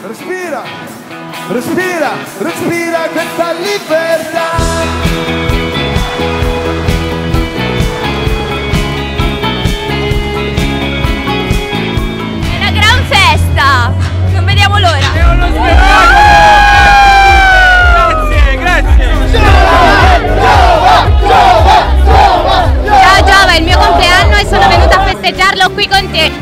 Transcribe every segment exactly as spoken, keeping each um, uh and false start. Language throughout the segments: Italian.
respira, respira, respira questa libertà. Non vediamo l'ora! È uno spettacolo! Grazie, grazie! Ciao Giova, è il mio compleanno e sono venuta a festeggiarlo qui con te!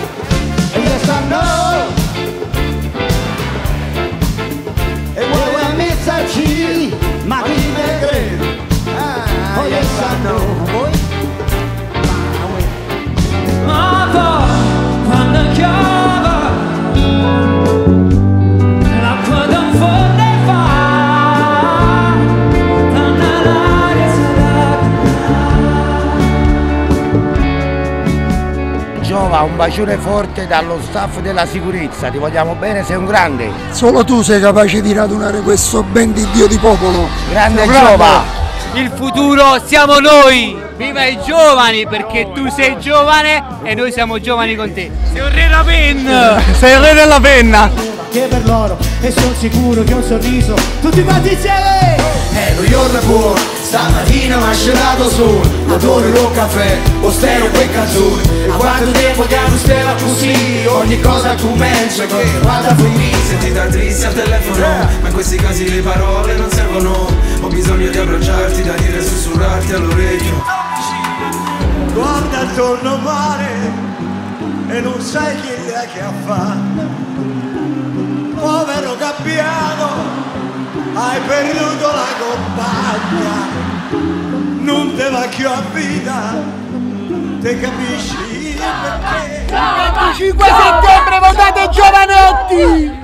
E vuoi ammetterci, ma chi me crede? Oh yes I know. Ma poi, quando chiama Giova, un bacione forte dallo staff della sicurezza, ti vogliamo bene, sei un grande. Solo tu sei capace di radunare questo ben di Dio di popolo. Grande Giova! Il futuro siamo noi! Viva i giovani, perché tu sei giovane e noi siamo giovani con te. Sei un re della penna! Sei il re della penna! Che per loro, e sono sicuro che un sorriso tutti quanti insieme. E lo giorno è buono, stamattina mi ha scenato solo, adoro il caffè, o stero quel canzone. E quanto tempo che non stava così, ogni cosa comincia che vada a finire. Sentita triste al telefono, ma in questi casi le parole non servono. Ho bisogno di abbracciarti, da dire e sussurrarti all'orecchio. Guarda attorno mare e non sai chi è che ha fatto. Povero Gabbiano, hai perduto la compagna, non te va più a vita, te capisci perché? venticinque settembre votate Giovanotti!